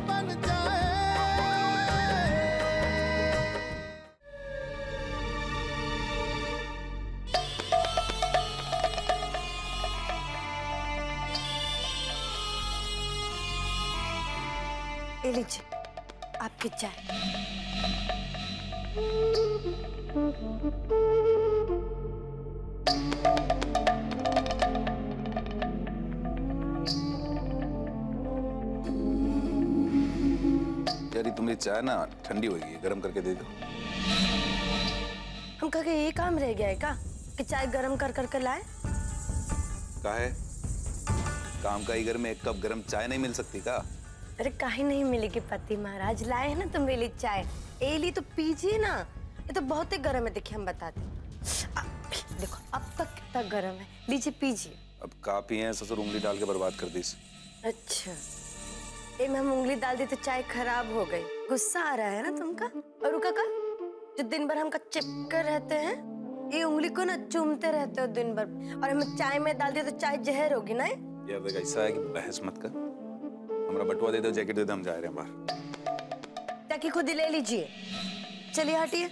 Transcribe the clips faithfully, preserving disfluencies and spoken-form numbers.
बन जाए। ले लीजिए आपकी चाय। यार तुम्हारी चाय ना ठंडी हो गई, गर्म करके दे दो। हम कहा ये काम रह गया है का कि चाय गर्म कर करके लाए? का है काम का ही घर में एक कप गर्म चाय नहीं मिल सकती का? अरे काहे नहीं मिलेगी पति महाराज, लाए है ना तुम मेरे लिए चाय। ए ली तो पीजिए ना, ये तो बहुत ही गर्म है। देखिए हम बताते हैं, देखो अब तक कितना गर्म है, लीजिए पीजिए। अब का पिए ससुर उंगली डाल के बर्बाद कर दी। अच्छा ए में हम उंगली डाल दी तो चाय खराब हो गई, गुस्सा आ रहा है ना तुमका? और काका जो दिन भर हमका चिपकर रहते हैं, ये उंगली को ना चूमते रहते हो दिन भर, और हमें चाय में डाल दिया तो चाय जहर होगी ना। यार ऐसा है कि बहस मत कर, हमारा बटुआ दे दो, जैकेट दे दो, हम जा रहे हैं बाहर। ताकि खुद ही ले लीजिए, चलिए हटिए।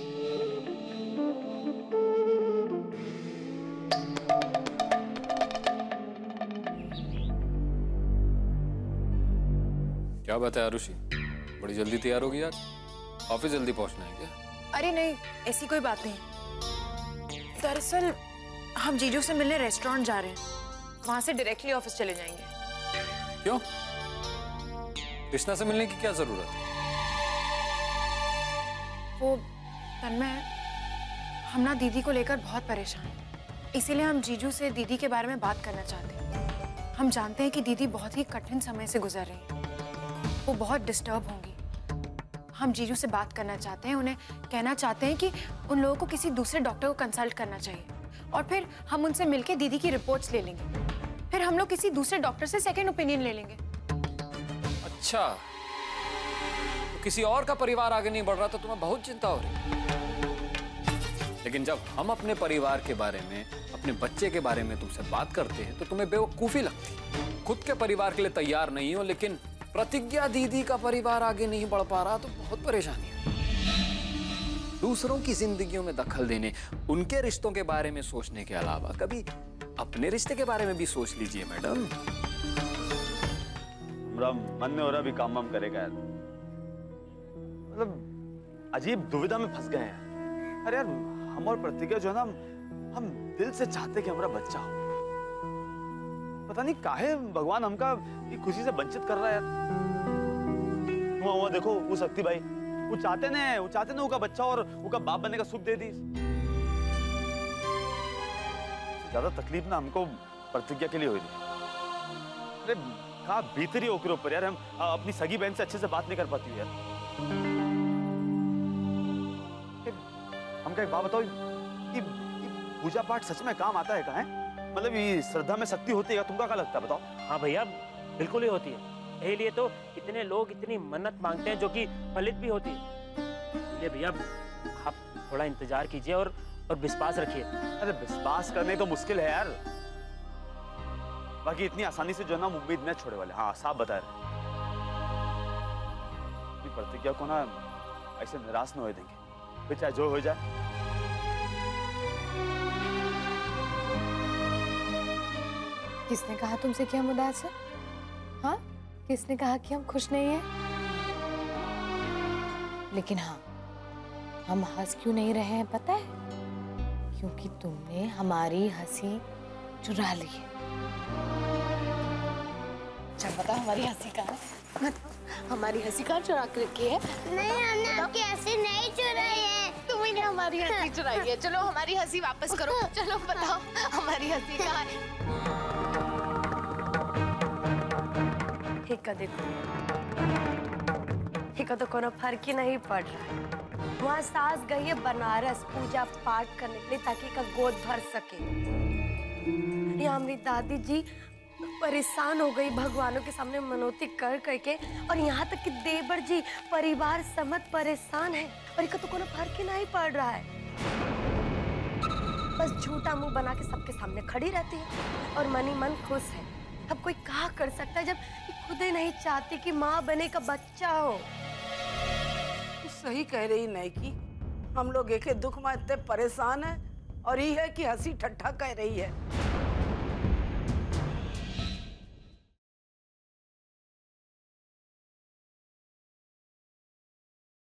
क्या बात है आरुषि, बड़ी जल्दी तैयार होगी आज? ऑफिस जल्दी पहुंचना है क्या? अरे नहीं, ऐसी कोई बात नहीं। दरअसल हम जीजू से मिलने रेस्टोरेंट जा रहे हैं, वहां से डायरेक्टली ऑफिस चले जाएंगे। क्यों? कृष्णा से मिलने की क्या जरूरत है? वो तन्मय, हम ना दीदी को लेकर बहुत परेशान हैं, इसीलिए हम जीजू से दीदी के बारे में बात करना चाहते हैं। हम जानते हैं कि दीदी बहुत ही कठिन समय से गुजर रही हैं, वो बहुत डिस्टर्ब होंगी। हम जीजू से बात करना चाहते हैं, उन्हें कहना चाहते हैं कि उन लोगों को किसी दूसरे डॉक्टर को कंसल्ट करना चाहिए, और फिर हम उनसे मिलके दीदी की रिपोर्ट्स ले लेंगे। फिर हम लोग किसी दूसरे डॉक्टर से सेकंड ओपिनियन ले लेंगे। अच्छा, तो किसी और का परिवार आगे नहीं बढ़ रहा तो तुम्हें बहुत चिंता हो रही। लेकिन जब हम अपने परिवार के बारे में, अपने बच्चे के बारे में तुमसे बात करते हैं तो तुम्हें बेवकूफी लगती। खुद के परिवार के लिए तैयार नहीं हो, लेकिन प्रतिज्ञा दीदी का परिवार आगे नहीं बढ़ पा रहा तो बहुत परेशानी है। दूसरों की जिंदगियों में दखल देने, उनके रिश्तों के बारे में सोचने के अलावा कभी अपने रिश्ते के बारे में भी सोच लीजिए मैडम। मन में हो रहा भी काम वाम करेगा यार, मतलब अजीब दुविधा में फंस गए हैं। अरे यार हम और प्रतिज्ञा जो है ना, हम दिल से चाहते कि हमारा बच्चा हो, पता नहीं काहे भगवान हमका ये खुशी से वंचित कर रहा है यार। हुआ हुआ देखो वो शक्ति भाई, वो चाहते ने वो चाहते ने उनका बच्चा और उनका बाप बनने का सुख दे दी। ज्यादा तकलीफ ना हमको प्रतिज्ञा के लिए हुई थी। अरे कहा भीतरी होकर ऊपर यार, हम अपनी सगी बहन से अच्छे से बात नहीं कर पाती यार। हमका एक बात बताओ, कि पूजा पाठ सच में काम आता है का है? मतलब ये श्रद्धा में शक्ति होती है, तुमका क्या लगता है बताओ? हाँ भैया बिल्कुल ही होती है, यही लिए तो इतने लोग इतनी मन्नत मांगते हैं जो कि फलित भी होती है। ये भैया आप थोड़ा इंतजार कीजिए और और विश्वास रखिए। अरे विश्वास करने तो मुश्किल है यार, बाकी इतनी आसानी से जो है ना उम्मीद न छोड़े वाले। हाँ साफ बता रहे, प्रतिज्ञा को ना ऐसे निराश न हो देंगे, फिर चाहे जो हो जाए। किसने कहा तुमसे कि हम उदास हैं? हाँ, किसने कहा कि हम खुश नहीं हैं? लेकिन हाँ, हम हंस क्यों नहीं रहे हैं पता है? क्योंकि तुमने हमारी हंसी चुरा ली है। चल बता हमारी हंसी कहाँ है? हमारी हंसी कहाँ चुरा के रखी है? नहीं हमने आपकी हंसी नहीं चुराई है, तुमने हमारी हंसी चुराई है। चलो हमारी हंसी वापस करो, चलो बताओ हमारी हंसी कहाँ है? हिका देखो, हिका तो कोनो फर्क ही नहीं पड़ रहा है। वहाँ सास गई है बनारस पूजा पाठ करने के लिए ताकि का गोद भर सके। यहाँ हमारी दादी जी परेशान हो गई भगवानों के सामने मनौती कर करके, और यहाँ तक कि देवर जी परिवार समझ परेशान है, और इका तो कोनो फर्क ही नहीं पड़ रहा है। बस झूठा मुंह बना के सबके सामने खड़ी रहती है और मनी मन खुश है। अब कोई क्या कर सकता है जब ये खुद ही नहीं चाहती कि माँ बने का बच्चा हो। तू सही कह रही नहीं की, हम लोग एक दुख में इतने परेशान हैं और ये है कि हंसी ठट्ठा कह रही है।